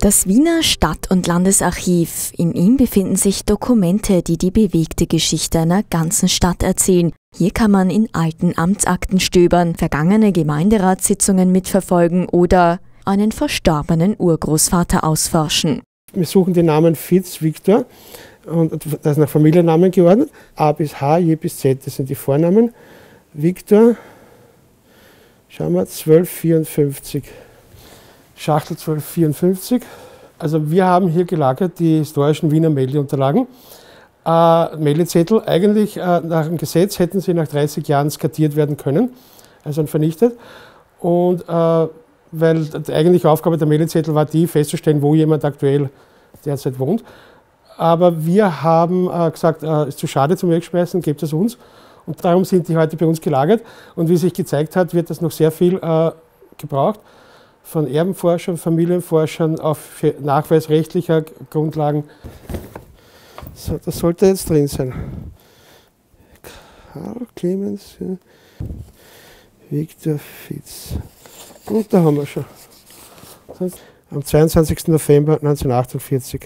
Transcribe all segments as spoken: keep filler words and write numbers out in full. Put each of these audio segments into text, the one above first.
Das Wiener Stadt- und Landesarchiv. In ihm befinden sich Dokumente, die die bewegte Geschichte einer ganzen Stadt erzählen. Hier kann man in alten Amtsakten stöbern, vergangene Gemeinderatssitzungen mitverfolgen oder einen verstorbenen Urgroßvater ausforschen. Wir suchen den Namen Fitz Viktor, und das ist nach Familiennamen geordnet. A bis H, J bis Z, das sind die Vornamen. Viktor, schauen wir, zwölf vierundfünfzig. Schachtel zwölf vierundfünfzig. Also wir haben hier gelagert die historischen Wiener Meldeunterlagen. Äh, Meldezettel, eigentlich äh, nach dem Gesetz hätten sie nach dreißig Jahren skartiert werden können, also vernichtet. Und äh, weil die eigentliche Aufgabe der Meldezettel war die, festzustellen, wo jemand aktuell derzeit wohnt. Aber wir haben äh, gesagt, es äh, ist zu schade zum Wegschmeißen, gebt es uns. Und darum sind die heute bei uns gelagert. Und wie sich gezeigt hat, wird das noch sehr viel äh, gebraucht. Von Erbenforschern, Familienforschern auf nachweisrechtlicher Grundlagen. So, das sollte jetzt drin sein. Karl Clemens, ja. Viktor Fitz. Und da haben wir schon. Am zweiundzwanzigsten November neunzehnhundertachtundvierzig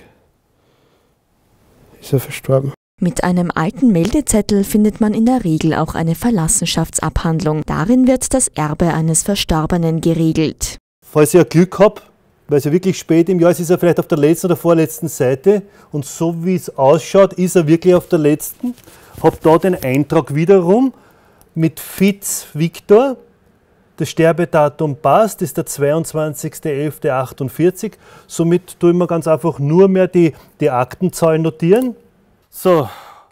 ist er verstorben. Mit einem alten Meldezettel findet man in der Regel auch eine Verlassenschaftsabhandlung. Darin wird das Erbe eines Verstorbenen geregelt. Falls ich Glück habe, weil es ja wirklich spät im Jahr ist, ist er vielleicht auf der letzten oder vorletzten Seite. Und so wie es ausschaut, ist er wirklich auf der letzten. Habe da den Eintrag wiederum mit Fitz Viktor. Das Sterbedatum passt, das ist der zweiundzwanzigster elfter achtundvierzig. Somit tue ich mir ganz einfach nur mehr die, die Aktenzahl notieren. So,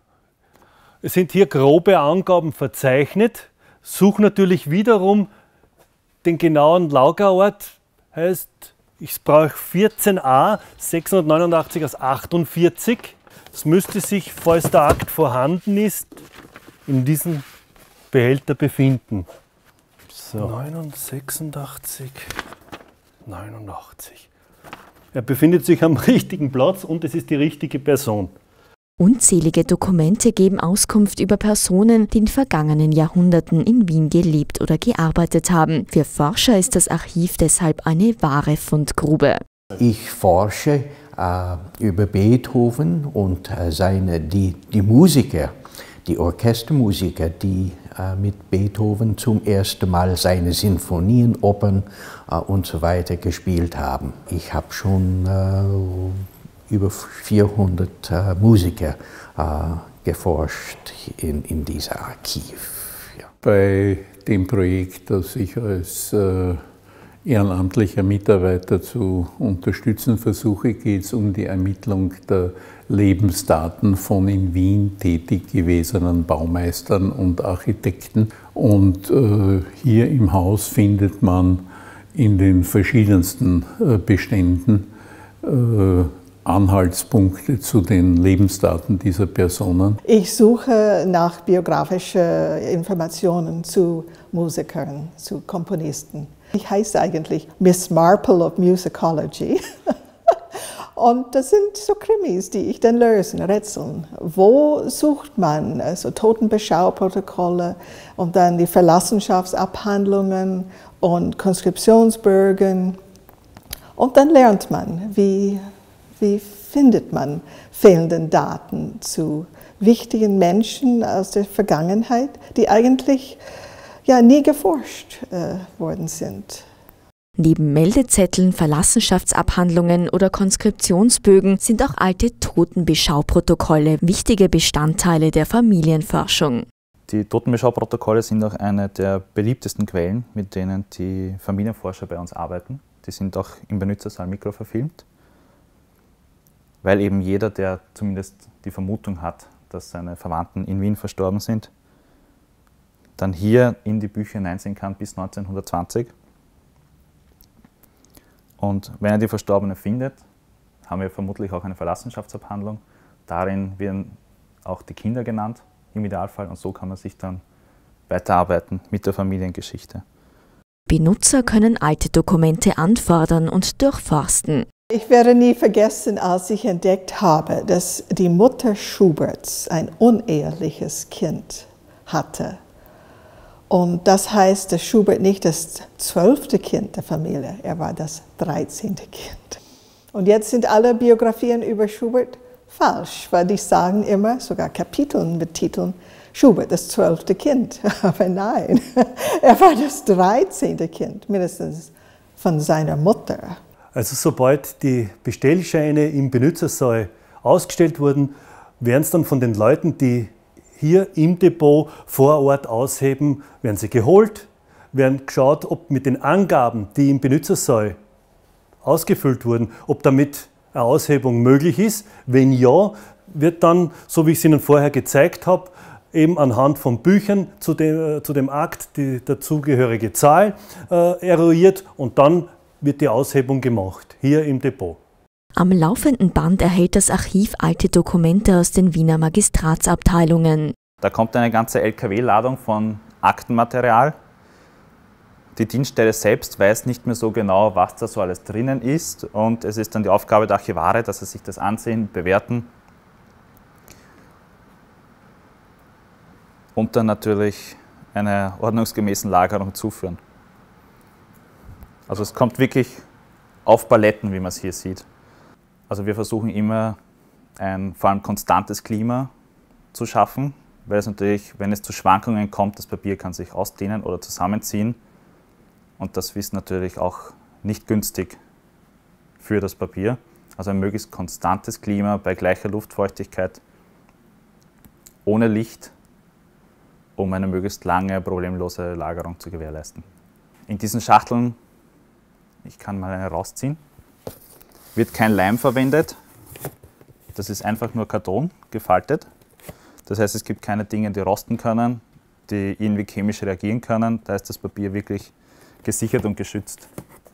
es sind hier grobe Angaben verzeichnet. Suche natürlich wiederum den genauen Lagerort, heißt, ich brauche vierzehn a sechshundertneunundachtzig aus achtundvierzig. Das müsste sich, falls der Akt vorhanden ist, in diesem Behälter befinden. So. neunundsechsundachtzig, neunundachtzig. Er befindet sich am richtigen Platz und es ist die richtige Person. Unzählige Dokumente geben Auskunft über Personen, die in vergangenen Jahrhunderten in Wien gelebt oder gearbeitet haben. Für Forscher ist das Archiv deshalb eine wahre Fundgrube. Ich forsche äh, über Beethoven und äh, seine, die, die Musiker, die Orchestermusiker, die äh, mit Beethoven zum ersten Mal seine Sinfonien, Opern äh, und so weiter gespielt haben. Ich habe schon äh, über vierhundert äh, Musiker äh, geforscht in, in diesem Archiv. Ja. Bei dem Projekt, das ich als äh, ehrenamtlicher Mitarbeiter zu unterstützen versuche, geht es um die Ermittlung der Lebensdaten von in Wien tätig gewesenen Baumeistern und Architekten. Und äh, hier im Haus findet man in den verschiedensten äh, Beständen äh, Anhaltspunkte zu den Lebensdaten dieser Personen. Ich suche nach biografischen Informationen zu Musikern, zu Komponisten. Ich heiße eigentlich Miss Marple of Musicology. Und das sind so Krimis, die ich dann lösen, Rätseln. Wo sucht man also Totenbeschauprotokolle und dann die Verlassenschaftsabhandlungen und Konskriptionsbögen. Und dann lernt man, wie Wie findet man fehlende Daten zu wichtigen Menschen aus der Vergangenheit, die eigentlich ja, nie geforscht äh, worden sind? Neben Meldezetteln, Verlassenschaftsabhandlungen oder Konskriptionsbögen sind auch alte Totenbeschauprotokolle wichtige Bestandteile der Familienforschung. Die Totenbeschauprotokolle sind auch eine der beliebtesten Quellen, mit denen die Familienforscher bei uns arbeiten. Die sind auch im Benutzersaal mikroverfilmt, weil eben jeder, der zumindest die Vermutung hat, dass seine Verwandten in Wien verstorben sind, dann hier in die Bücher hineinsehen kann bis neunzehnhundertzwanzig. Und wenn er die Verstorbene findet, haben wir vermutlich auch eine Verlassenschaftsabhandlung. Darin werden auch die Kinder genannt, im Idealfall, und so kann man sich dann weiterarbeiten mit der Familiengeschichte. Benutzer können alte Dokumente anfordern und durchforsten. Ich werde nie vergessen, als ich entdeckt habe, dass die Mutter Schuberts ein uneheliches Kind hatte. Und das heißt, dass Schubert nicht das zwölfte Kind der Familie, er war das dreizehnte Kind. Und jetzt sind alle Biografien über Schubert falsch, weil die sagen immer, sogar Kapiteln mit Titeln, Schubert, das zwölfte Kind. Aber nein, er war das dreizehnte Kind, mindestens von seiner Mutter. Also sobald die Bestellscheine im Benutzersaal ausgestellt wurden, werden es dann von den Leuten, die hier im Depot vor Ort ausheben, werden sie geholt, werden geschaut, ob mit den Angaben, die im Benutzersaal ausgefüllt wurden, ob damit eine Aushebung möglich ist. Wenn ja, wird dann, so wie ich es Ihnen vorher gezeigt habe, eben anhand von Büchern zu dem, äh, zu dem Akt die dazugehörige Zahl äh, eruiert und dann wird die Aushebung gemacht, hier im Depot. Am laufenden Band erhält das Archiv alte Dokumente aus den Wiener Magistratsabteilungen. Da kommt eine ganze L K W-Ladung von Aktenmaterial. Die Dienststelle selbst weiß nicht mehr so genau, was da so alles drinnen ist. Und es ist dann die Aufgabe der Archivare, dass sie sich das ansehen, bewerten. Und dann natürlich einer ordnungsgemäßen Lagerung zuführen. Also es kommt wirklich auf Paletten, wie man es hier sieht. Also wir versuchen immer ein vor allem konstantes Klima zu schaffen, weil es natürlich, wenn es zu Schwankungen kommt, das Papier kann sich ausdehnen oder zusammenziehen. Und das ist natürlich auch nicht günstig für das Papier. Also ein möglichst konstantes Klima bei gleicher Luftfeuchtigkeit, ohne Licht, um eine möglichst lange, problemlose Lagerung zu gewährleisten. In diesen Schachteln, ich kann mal eine rausziehen, wird kein Leim verwendet. Das ist einfach nur Karton gefaltet. Das heißt, es gibt keine Dinge, die rosten können, die irgendwie chemisch reagieren können. Da ist das Papier wirklich gesichert und geschützt.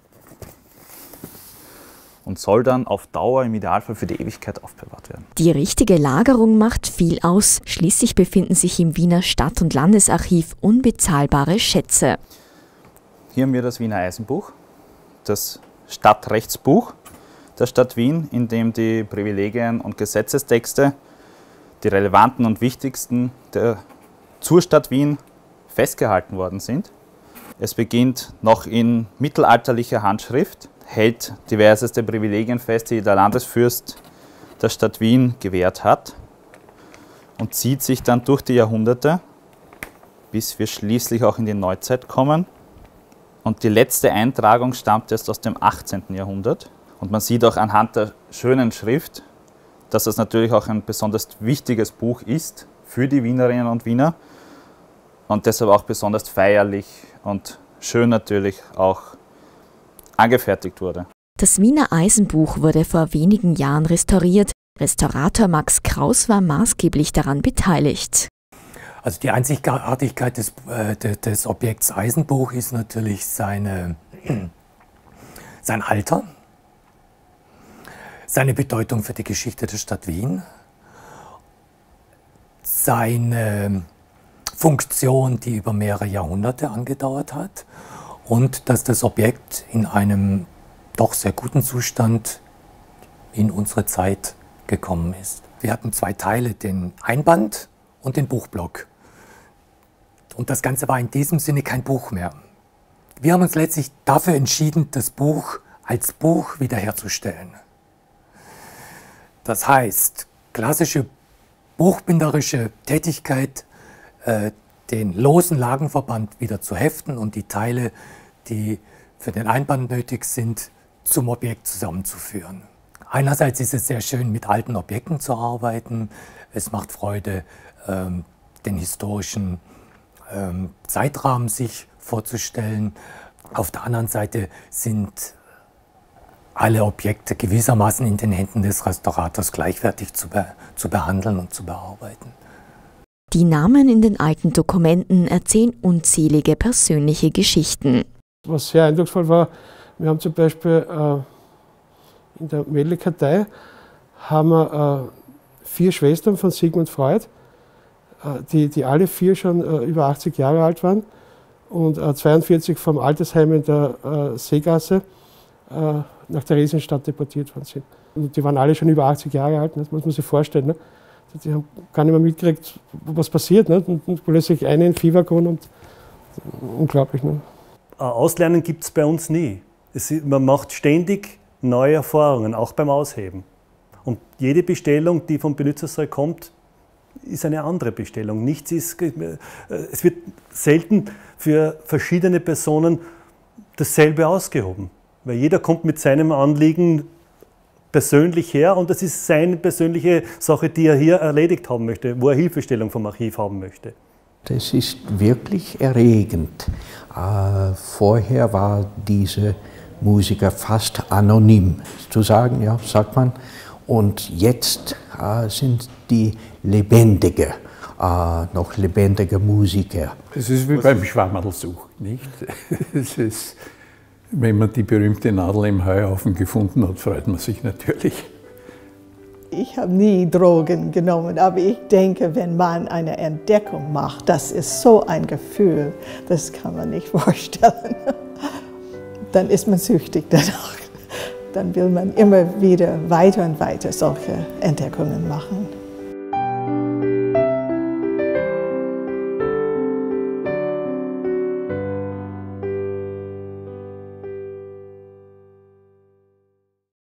Und soll dann auf Dauer im Idealfall für die Ewigkeit aufbewahrt werden. Die richtige Lagerung macht viel aus. Schließlich befinden sich im Wiener Stadt- und Landesarchiv unbezahlbare Schätze. Hier haben wir das Wiener Eisenbuch, das Stadtrechtsbuch der Stadt Wien, in dem die Privilegien und Gesetzestexte, die relevanten und wichtigsten der, zur Stadt Wien festgehalten worden sind. Es beginnt noch in mittelalterlicher Handschrift, hält diverseste Privilegien fest, die der Landesfürst der Stadt Wien gewährt hat und zieht sich dann durch die Jahrhunderte, bis wir schließlich auch in die Neuzeit kommen. Und die letzte Eintragung stammt erst aus dem achtzehnten Jahrhundert. Und man sieht auch anhand der schönen Schrift, dass das natürlich auch ein besonders wichtiges Buch ist für die Wienerinnen und Wiener und deshalb auch besonders feierlich und schön natürlich auch angefertigt wurde. Das Wiener Eisenbuch wurde vor wenigen Jahren restauriert. Restaurator Max Kraus war maßgeblich daran beteiligt. Also die Einzigartigkeit des, äh, des Objekts Eisenbuch ist natürlich seine, sein Alter, seine Bedeutung für die Geschichte der Stadt Wien, seine Funktion, die über mehrere Jahrhunderte angedauert hat und dass das Objekt in einem doch sehr guten Zustand in unsere Zeit gekommen ist. Wir hatten zwei Teile, den Einband und den Buchblock. Und das Ganze war in diesem Sinne kein Buch mehr. Wir haben uns letztlich dafür entschieden, das Buch als Buch wiederherzustellen. Das heißt, klassische buchbinderische Tätigkeit, äh, den losen Lagenverband wieder zu heften und die Teile, die für den Einband nötig sind, zum Objekt zusammenzuführen. Einerseits ist es sehr schön, mit alten Objekten zu arbeiten. Es macht Freude, ähm, den historischen ähm, Zeitrahmen sich vorzustellen. Auf der anderen Seite sind alle Objekte gewissermaßen in den Händen des Restaurators gleichwertig zu, be zu behandeln und zu bearbeiten. Die Namen in den alten Dokumenten erzählen unzählige persönliche Geschichten. Was sehr eindrucksvoll war, wir haben zum Beispiel äh, in der Mädchenkartei haben wir äh, vier Schwestern von Sigmund Freud, äh, die, die alle vier schon äh, über achtzig Jahre alt waren und äh, zweiundvierzig vom Altersheim in der äh, Seegasse äh, nach Theresienstadt deportiert worden sind. Und die waren alle schon über achtzig Jahre alt, das muss man sich vorstellen. Ne? Die haben gar nicht mehr mitgekriegt, was passiert. Ne? Und, und plötzlich eine in Viehwaggon und unglaublich. Ne? Auslernen gibt es bei uns nie. Es, man macht ständig neue Erfahrungen, auch beim Ausheben. Und jede Bestellung, die vom Benutzersaal kommt, ist eine andere Bestellung. Nichts ist, es wird selten für verschiedene Personen dasselbe ausgehoben, weil jeder kommt mit seinem Anliegen persönlich her und das ist seine persönliche Sache, die er hier erledigt haben möchte, wo er Hilfestellung vom Archiv haben möchte. Das ist wirklich erregend. Äh, vorher war diese Musiker fast anonym, zu sagen, ja, sagt man. Und jetzt äh, sind die lebendige, äh, noch lebendige Musiker. Es ist wie beim Schwammerlsuch, nicht? Es ist, wenn man die berühmte Nadel im Heuhaufen gefunden hat, freut man sich natürlich. Ich habe nie Drogen genommen, aber ich denke, wenn man eine Entdeckung macht, das ist so ein Gefühl, das kann man nicht vorstellen. Dann ist man süchtig danach. Dann will man immer wieder weiter und weiter solche Entdeckungen machen.